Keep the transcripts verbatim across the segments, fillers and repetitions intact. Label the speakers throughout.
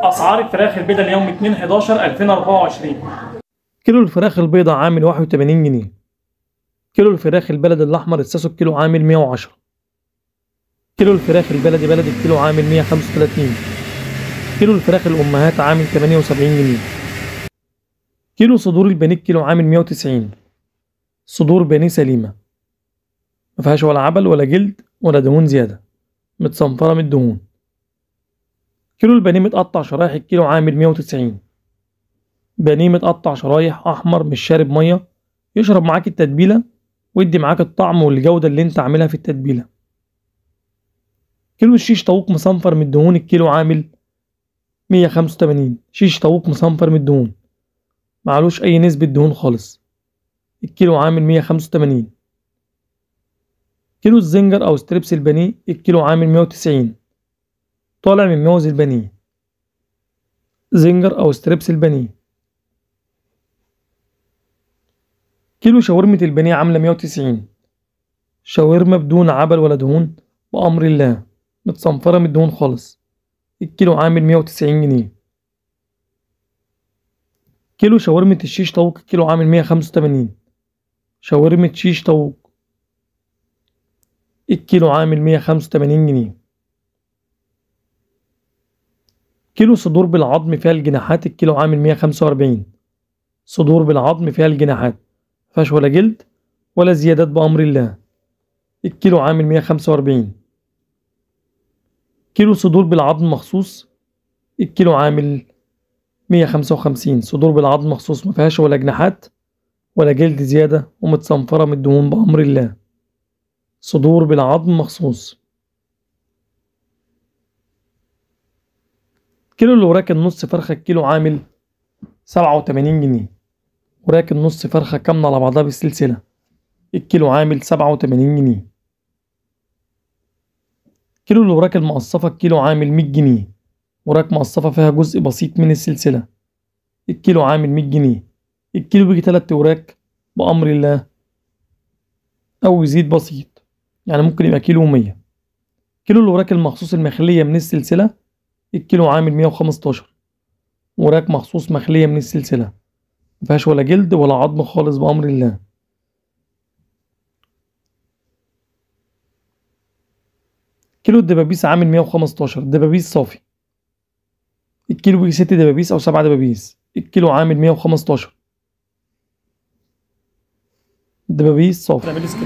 Speaker 1: اسعار الفراخ البيضاء اليوم اتنين حداشر ألفين وأربعة وعشرين. كيلو الفراخ البيضاء عامل واحد وتمانين جنيه. كيلو الفراخ البلد الاحمر الساسو الكيلو عامل مية وعشرة. كيلو الفراخ البلدي بلدي الكيلو عامل مية وخمسة وتلاتين. كيلو الفراخ الامهات عامل تمانية وسبعين جنيه. كيلو صدور البانيه كيلو عامل مية وتسعين. صدور بانيه سليمه مفيهاش ولا عبل ولا جلد ولا دهون زياده، متصنفره من الدهون. كيلو البانيه متقطع شرايح الكيلو عامل مية وتسعين. بانيه متقطع شرايح احمر مش شارب ميه، يشرب معاك التتبيله ويدي معاك الطعم والجوده اللي انت عاملها في التتبيله. كيلو الشيش طاووق مصنفر من الدهون الكيلو عامل مية وخمسة وتمانين. شيش طاووق مصنفر من الدهون معلوش اي نسبه دهون خالص، الكيلو عامل مية وخمسة وتمانين. كيلو الزنجر او ستريبس البانيه الكيلو عامل مية وتسعين، طالع من موز البانيه. زنجر او ستريبس البانيه. كيلو شاورمة البانيه عاملة مية وتسعين، شاورما بدون عبل ولا دهون بأمر الله، متصنفرة من الدهون خالص، الكيلو عامل مية وتسعين جنيه. كيلو شاورمة الشيش طاووق الكيلو عامل مية وخمسة وتمانين. شاورمة شيش طاووق الكيلو عامل مية وخمسة وتمانين جنيه. كيلو صدور بالعظم فيها الجناحات الكيلو عامل مية وخمسة وأربعين. صدور بالعظم فيها الجناحات مفيهاش ولا جلد ولا زيادات بأمر الله، الكيلو عامل مية وخمسة وأربعين. كيلو صدور بالعظم مخصوص الكيلو عامل مية وخمسة وخمسين. صدور بالعظم مخصوص مفيهاش ولا جناحات ولا جلد زيادة ومتصنفرة من الدهون بأمر الله، صدور بالعظم مخصوص. كيلو الوراك النص فرخة الكيلو عامل سبعة وتمانين جنيه. وراك النص فرخة كاملة على بعضها بالسلسلة الكيلو عامل سبعة وتمانين جنيه. كيلو الوراك المقصفة الكيلو عامل مية جنيه. وراك مقصفة فيها جزء بسيط من السلسلة الكيلو عامل مية جنيه. الكيلو بيجي تلات وراك بأمر الله أو يزيد بسيط، يعني ممكن يبقى كيلو ومية. كيلو الوراك المخصوص المخلية من السلسلة الكيلو عامل مية وخمستاشر. وراك مخصوص مخلية من السلسلة مفيهاش ولا جلد ولا عظم خالص بأمر الله. كيلو الدبابيس عامل مية وخمستاشر. دبابيس صافي الكيلو بيجي ست دبابيس أو سبعة دبابيس الكيلو عامل مية وخمستاشر. دبابيس صافي.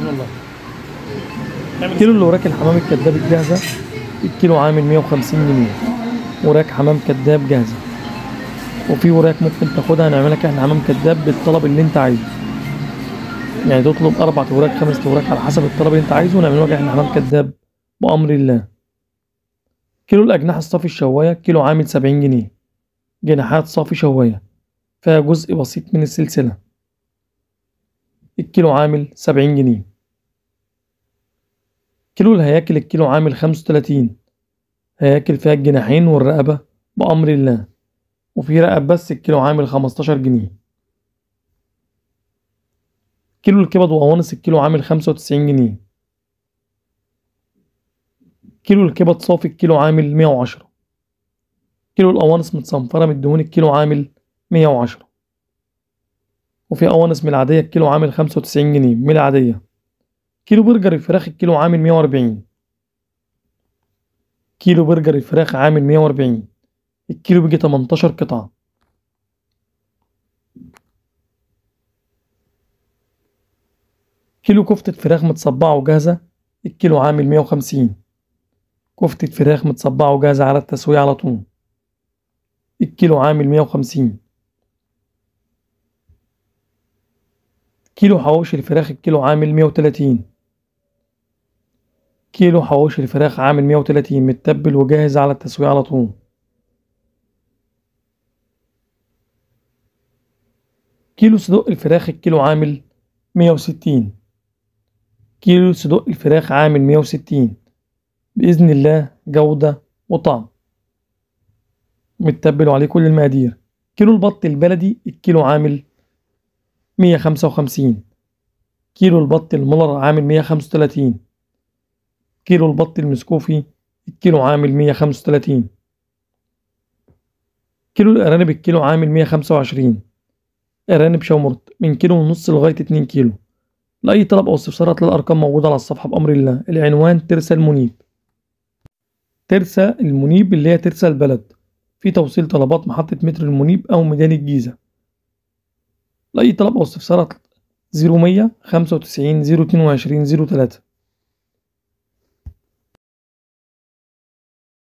Speaker 1: كيلو اللي وراك الحمام الكداب الجاهزة الكيلو عامل مية وخمسين جنيه. وراك حمام كداب جاهزة، وفي وراك ممكن تاخدها نعملك احنا حمام كداب بالطلب اللي انت عايزه، يعني تطلب أربع وراك خمس وراك على حسب الطلب اللي انت عايزه ونعمل لك احنا حمام كداب بأمر الله. كيلو الأجنحة الصافي الشواية كيلو عامل سبعين جنيه. جناحات صافي شواية فيها جزء بسيط من السلسلة الكيلو عامل سبعين جنيه. كيلو الهياكل الكيلو عامل خمسة وتلاتين. هياكل فيها الجناحين والرقبة بأمر الله، وفي رقب بس الكيلو عامل خمستاشر جنيه. كيلو الكبد وقوانص الكيلو عامل خمسة وتسعين جنيه. كيلو الكبد صافي الكيلو عامل مية وعشرة. كيلو القوانص متصنفرة من الدهون الكيلو عامل مية وعشرة. وفي قوانص من العادية الكيلو عامل خمسة وتسعين جنيه من العادية. كيلو برجر الفراخ الكيلو عامل مية وأربعين. كيلو برجر الفراخ عامل مية وأربعين. الكيلو بيجي تمنتاشر قطعة. كيلو كفتة فراخ متصبعة وجاهزة الكيلو عامل مية وخمسين. كفتة فراخ متصبعة وجاهزة على التسوية على طول الكيلو عامل مية وخمسين. كيلو حواوشي الفراخ الكيلو عامل مية وتلاتين. كيلو حواوشي الفراخ عامل مية وتلاتين متبل وجاهز على التسوية على طول. كيلو صدق الفراخ الكيلو عامل مية وستين. كيلو صدق الفراخ عامل مية وستين بإذن الله جودة وطعم، متبل وعليه كل المقادير. كيلو البط البلدي الكيلو عامل مية وخمسة وخمسين. كيلو البط المولر عامل مية وخمسة وتلاتين. كيلو البط المسكوفي الكيلو عامل مية وخمسة وتلاتين. كيلو الأرانب الكيلو عامل مية وخمسة وعشرين. أرانب شاومورت من كيلو ونص لغاية اتنين كيلو. لأي طلب أو استفسار هتلاقي الأرقام موجودة على الصفحة بأمر الله. العنوان ترسا المنيب. ترسا المنيب اللي هي ترسا البلد، في توصيل طلبات محطة مترو المنيب أو ميدان الجيزة. لأي طلب أو استفسار زيرو مية خمسة وتسعين زيرو اتنين وعشرين زيرو تلاتة.